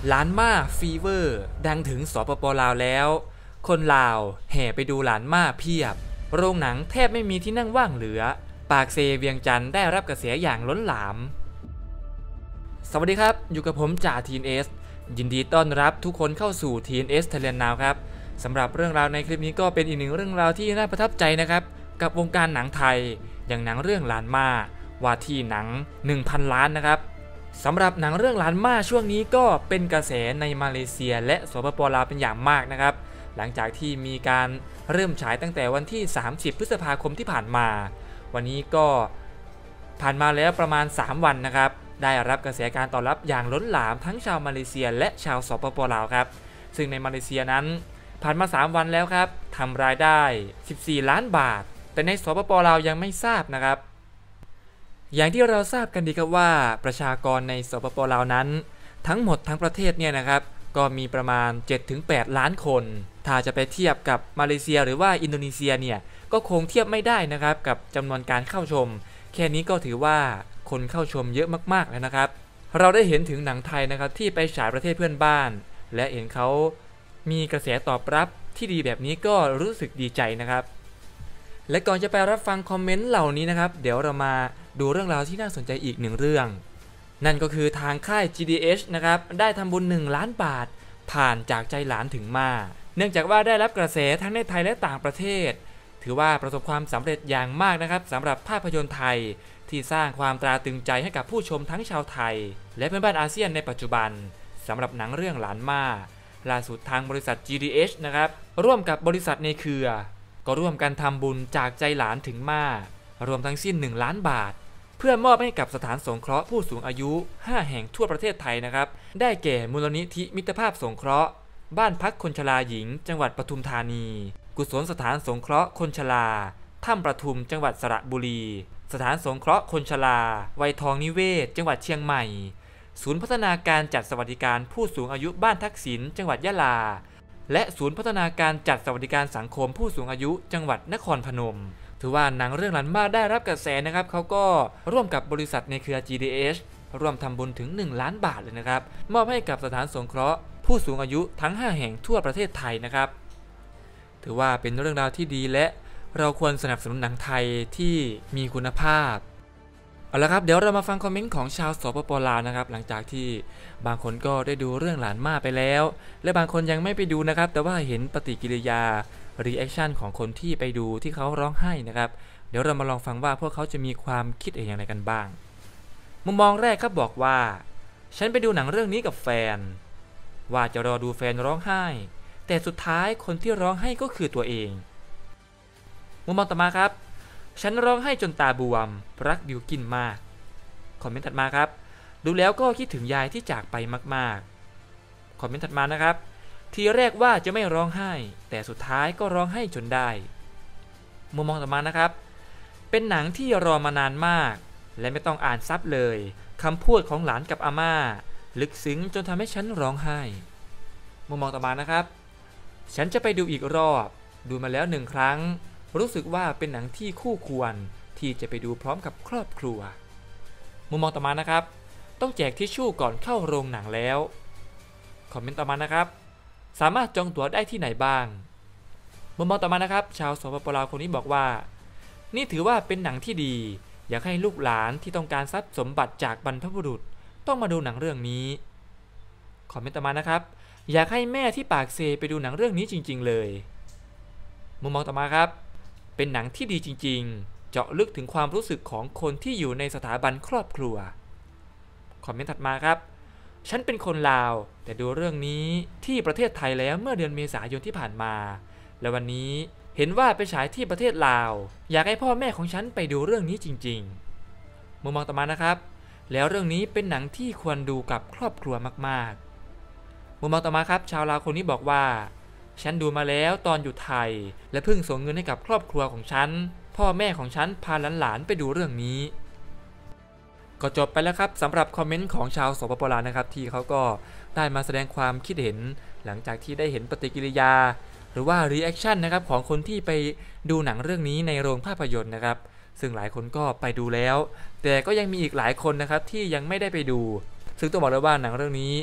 ล้านม่าฟีเวอร์ดังถึงสปป.ลาวแล้วคนลาวแห่ไปดูล้านม่าเพียบโรงหนังแทบไม่มีที่นั่งว่างเหลือปากเซเวียงจันทร์ได้รับกระแสอย่างล้นหลามสวัสดีครับอยู่กับผมจ่าทีนเอสยินดีต้อนรับทุกคนเข้าสู่ TNS Thailand Now ครับสำหรับเรื่องราวในคลิปนี้ก็เป็นอีกหนึ่งเรื่องราวที่น่าประทับใจนะครับกับวงการหนังไทยอย่างหนังเรื่องล้านม่าว่าที่หนัง 1,000 ล้านนะครับสำหรับหนังเรื่องล้านม่าช่วงนี้ก็เป็นกระแสในมาเลเซียและสปป.ลาวเป็นอย่างมากนะครับหลังจากที่มีการเริ่มฉายตั้งแต่วันที่30 พฤษภาคมที่ผ่านมาวันนี้ก็ผ่านมาแล้วประมาณ3วันนะครับได้รับกระแสการตอบรับอย่างล้นหลามทั้งชาวมาเลเซียและชาวสปป.ลาวครับซึ่งในมาเลเซียนั้นผ่านมา3วันแล้วครับทำรายได้14 ล้านบาทแต่ในสปป.ลาวยังไม่ทราบนะครับอย่างที่เราทราบกันดีครับว่าประชากรในสปป.ลาวนั้นทั้งหมดทั้งประเทศเนี่ยนะครับก็มีประมาณ 7-8 ล้านคนถ้าจะไปเทียบกับมาเลเซียหรือว่าอินโดนีเซียเนี่ยก็คงเทียบไม่ได้นะครับกับจำนวนการเข้าชมแค่นี้ก็ถือว่าคนเข้าชมเยอะมากๆแล้วนะครับเราได้เห็นถึงหนังไทยนะครับที่ไปฉายประเทศเพื่อนบ้านและเห็นเขามีกระแสตอบรับที่ดีแบบนี้ก็รู้สึกดีใจนะครับและก่อนจะไปรับฟังคอมเมนต์เหล่านี้นะครับเดี๋ยวเรามาดูเรื่องราวที่น่าสนใจอีกหนึ่งเรื่องนั่นก็คือทางค่าย GDH นะครับได้ทำบุญ1 ล้านบาทผ่านจากใจหลานถึงมาเนื่องจากว่าได้รับกระแสทั้งในไทยและต่างประเทศถือว่าประสบความสำเร็จอย่างมากนะครับสำหรับภาพยนตร์ไทยที่สร้างความตราตรึงใจให้กับผู้ชมทั้งชาวไทยและเพื่อนบ้านอาเซียนในปัจจุบันสำหรับหนังเรื่องหลานม่าล่าสุดทางบริษัท GDH นะครับร่วมกับบริษัทในเครือก็ร่วมกันทำบุญจากใจหลานถึงม่ารวมทั้งสิ้น1 ล้านบาทเพื่อมอบให้กับสถานสงเคราะห์ผู้สูงอายุ5 แห่งทั่วประเทศไทยนะครับได้แก่มูลนิธิมิตรภาพสงเคราะห์บ้านพักคนชราหญิงจังหวัดปทุมธานีกุศลสถานสงเคราะห์คนชราถ้ำประทุมจังหวัดสระบุรีสถานสงเคราะห์คนชราวัยทองนิเวศจังหวัดเชียงใหม่ศูนย์พัฒนาการจัดสวัสดิการผู้สูงอายุบ้านทักษิณจังหวัดยะลาและศูนย์พัฒนาการจัดสวัสดิการสังคมผู้สูงอายุจังหวัดนครพนมถือว่าหนังเรื่องล้านม่าได้รับกระแสนะครับเขาก็ร่วมกับบริษัทในเครือ GDH ร่วมทำบุญถึง1 ล้านบาทเลยนะครับมอบให้กับสถานสงเคราะห์ผู้สูงอายุทั้ง5 แห่งทั่วประเทศไทยนะครับถือว่าเป็นเรื่องราวที่ดีและเราควรสนับสนุนหนังไทยที่มีคุณภาพเอาละครับเดี๋ยวเรามาฟังคอมเมนต์ของชาวสปป.ลาวนะครับหลังจากที่บางคนก็ได้ดูเรื่องหลานม่าไปแล้วและบางคนยังไม่ไปดูนะครับแต่ว่าเห็นปฏิกิริยารีแอคชั่นของคนที่ไปดูที่เขาร้องไห้นะครับเดี๋ยวเรามาลองฟังว่าพวกเขาจะมีความคิดอย่างไรกันบ้างมุมมองแรกครับบอกว่าฉันไปดูหนังเรื่องนี้กับแฟนว่าจะรอดูแฟนร้องไห้แต่สุดท้ายคนที่ร้องไห้ก็คือตัวเองมุมมองต่อมาครับฉันร้องไห้จนตาบวมรักบิวกินมากคอมเมนต์ถัดมาครับดูแล้วก็คิดถึงยายที่จากไปมากๆคอมเมนต์ถัดมานะครับทีแรกว่าจะไม่ร้องไห้แต่สุดท้ายก็ร้องไห้จนได้มุมมองต่อมานะครับเป็นหนังที่รอมานานมากและไม่ต้องอ่านซับเลยคำพูดของหลานกับอาม่าลึกซึ้งจนทำให้ฉันร้องไห้มุมมองต่อมานะครับฉันจะไปดูอีกรอบดูมาแล้ว1 ครั้งรู้สึกว่าเป็นหนังที่คู่ควรที่จะไปดูพร้อมกับครอบครัวมุมมองต่อมานะครับต้องแจกทิชชู่ก่อนเข้าโรงหนังแล้วคอมเมนต์ต่อมานะครับสามารถจองตั๋วได้ที่ไหนบ้างมุมมองต่อมานะครับชาวสปป.ลาวคนนี้บอกว่านี่ถือว่าเป็นหนังที่ดีอยากให้ลูกหลานที่ต้องการทรัพย์สมบัติจากบรรพบุรุษต้องมาดูหนังเรื่องนี้คอมเมนต์ต่อมานะครับอยากให้แม่ที่ปากเซไปดูหนังเรื่องนี้จริงๆเลยมุมมองต่อมาครับเป็นหนังที่ดีจริงๆเจาะลึกถึงความรู้สึกของคนที่อยู่ในสถาบันครอบครัวคอมเมนต์ถัดมาครับฉันเป็นคนลาวแต่ดูเรื่องนี้ที่ประเทศไทยแล้วเมื่อเดือนเมษายนที่ผ่านมาและวันนี้เห็นว่าไปฉายที่ประเทศลาวอยากให้พ่อแม่ของฉันไปดูเรื่องนี้จริงๆมุมมองต่อมานะครับแล้วเรื่องนี้เป็นหนังที่ควรดูกับครอบครัวมากๆมุมมองต่อมาครับชาวลาวคนนี้บอกว่าฉันดูมาแล้วตอนอยู่ไทยและเพิ่งส่งเงินให้กับครอบครัวของฉันพ่อแม่ของฉันพาหลานๆไปดูเรื่องนี้ก็จบไปแล้วครับสำหรับคอมเมนต์ของชาวสปป.ลาวนะครับที่เขาก็ได้มาแสดงความคิดเห็นหลังจากที่ได้เห็นปฏิกิริยาหรือว่ารีแอคชั่นนะครับของคนที่ไปดูหนังเรื่องนี้ในโรงภาพยนตร์นะครับซึ่งหลายคนก็ไปดูแล้วแต่ก็ยังมีอีกหลายคนนะครับที่ยังไม่ได้ไปดูซึ่งต้องบอกเลยว่าหนังเรื่องนี้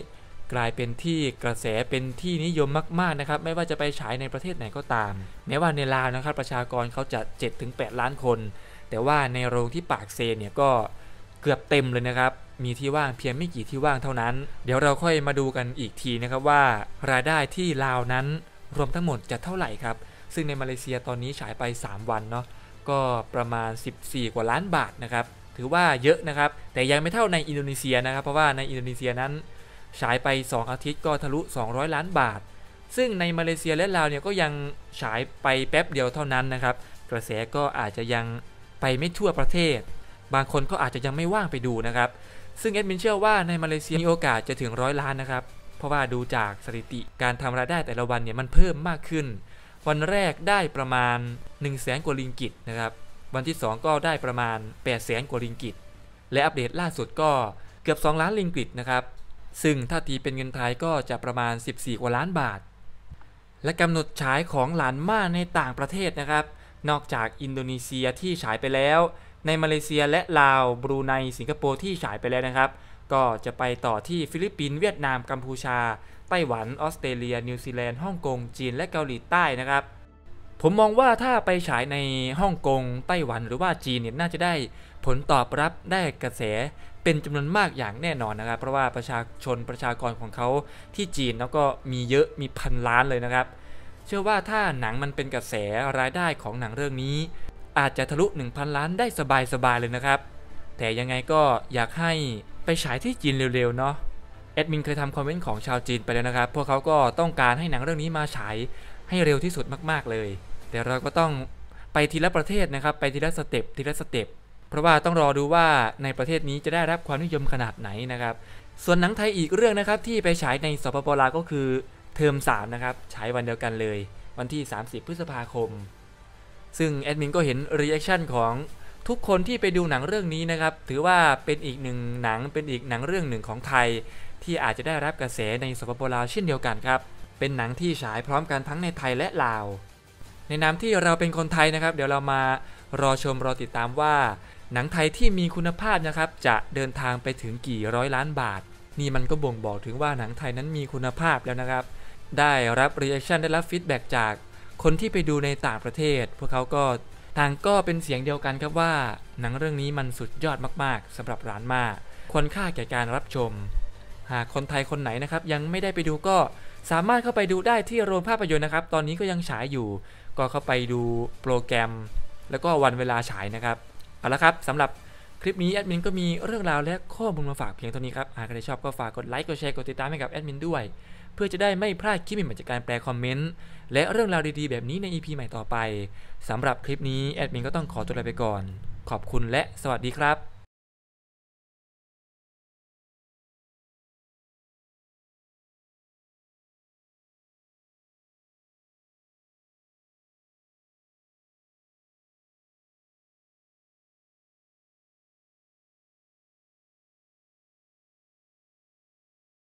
กลายเป็นที่กระแสเป็นที่นิยมมากๆนะครับไม่ว่าจะไปฉายในประเทศไหนก็ตามแม้ว่าในลาวนะครับประชากรเขาจะ 7-8 ล้านคนแต่ว่าในโรงที่ปากเซเนี่ยก็เกือบเต็มเลยนะครับมีที่ว่างเพียงไม่กี่ที่ว่างเท่านั้นเดี๋ยวเราค่อยมาดูกันอีกทีนะครับว่ารายได้ที่ลาวนั้นรวมทั้งหมดจะเท่าไหร่ครับซึ่งในมาเลเซียตอนนี้ฉายไป3วันเนาะก็ประมาณ14กว่าล้านบาทนะครับถือว่าเยอะนะครับแต่ยังไม่เท่าในอินโดนีเซียนะครับเพราะว่าในอินโดนีเซียนั้นฉายไป2อาทิตย์ก็ทะลุ200ล้านบาทซึ่งในมาเลเซียและลาวเนี่ยก็ยังฉายไปแป๊บเดียวเท่านั้นนะครับกระแสก็อาจจะยังไปไม่ทั่วประเทศบางคนก็อาจจะยังไม่ว่างไปดูนะครับซึ่งแอดมินเชื่อว่าในมาเลเซียมีโอกาสจะถึง100 ล้านนะครับเพราะว่าดูจากสถิติการทำรายได้แต่ละวันเนี่ยมันเพิ่มมากขึ้นวันแรกได้ประมาณ 100,000 กว่าริงกิตนะครับวันที่2ก็ได้ประมาณ 800,000 กว่าริงกิตและอัปเดตล่าสุดก็เกือบ2ล้านริงกิตนะครับซึ่งถ้าตีเป็นเงินไทยก็จะประมาณ14กว่าล้านบาทและกำหนดฉายของหลานม่าในต่างประเทศนะครับนอกจากอินโดนีเซียที่ฉายไปแล้วในมาเลเซียและลาวบรูไนสิงคโปร์ที่ฉายไปแล้วนะครับก็จะไปต่อที่ฟิลิปปินส์เวียดนามกัมพูชาไต้หวันออสเตรเลียนิวซีแลนด์ฮ่องกงจีนและเกาหลีใต้นะครับผมมองว่าถ้าไปฉายในฮ่องกงไต้หวันหรือว่าจีนเนี่ยน่าจะได้ผลตอบรับได้กระแสเป็นจำนวนมากอย่างแน่นอนนะครับเพราะว่าประชากรของเขาที่จีนแล้วก็มีเยอะมีพันล้านเลยนะครับเชื่อว่าถ้าหนังมันเป็นกระแสรายได้ของหนังเรื่องนี้อาจจะทะลุ 1,000 ล้านได้สบายๆเลยนะครับแต่ยังไงก็อยากให้ไปฉายที่จีนเร็วๆเนาะแอดมินเคยทำคอมเมนต์ของชาวจีนไปแล้วนะครับพวกเขาก็ต้องการให้หนังเรื่องนี้มาฉายให้เร็วที่สุดมากๆเลยแต่เราก็ต้องไปทีละประเทศนะครับไปทีละสเต็ปเพราะว่าต้องรอดูว่าในประเทศนี้จะได้รับความนิยมขนาดไหนนะครับส่วนหนังไทยอีกเรื่องนะครับที่ไปฉายในสปป.ลาวก็คือเทอม3นะครับฉายวันเดียวกันเลยวันที่30พฤษภาคมซึ่งแอดมินก็เห็นรีแอคชั่นของทุกคนที่ไปดูหนังเรื่องนี้นะครับถือว่าเป็นอีกหนึ่งหนังเรื่องหนึ่งของไทยที่อาจจะได้รับกระแสในสปป.ลาวเช่นเดียวกันครับเป็นหนังที่ฉายพร้อมกันทั้งในไทยและลาวในนามที่เราเป็นคนไทยนะครับเดี๋ยวเรามารอชมรอติดตามว่าหนังไทยที่มีคุณภาพนะครับจะเดินทางไปถึงกี่ร้อยล้านบาทนี่มันก็บ่งบอกถึงว่าหนังไทยนั้นมีคุณภาพแล้วนะครับได้รับรีแอคชั่นได้รับฟีดแบ็กจากคนที่ไปดูในต่างประเทศพวกเขาก็ต่างก็เป็นเสียงเดียวกันครับว่าหนังเรื่องนี้มันสุดยอดมากๆสำหรับร้านมาควรค่าแก่การรับชมหากคนไทยคนไหนนะครับยังไม่ได้ไปดูก็สามารถเข้าไปดูได้ที่โรงภาพยนตร์นะครับตอนนี้ก็ยังฉายอยู่ก็เข้าไปดูโปรแกรมแล้วก็วันเวลาฉายนะครับเอาละครับสำหรับคลิปนี้แอดมินก็มีเรื่องราวและข้อมูลมาฝากเพียงเท่านี้ครับหากใครชอบก็ฝากกดไลค์กดแชร์กดติดตามให้กับแอดมินด้วยเพื่อจะได้ไม่พลาดคลิปใหม่ๆจากการแปลคอมเมนต์และเรื่องราวดีๆแบบนี้ใน EP ใหม่ต่อไปสำหรับคลิปนี้แอดมินก็ต้องขอตัวลาไปก่อนขอบคุณและสวัสดีครับ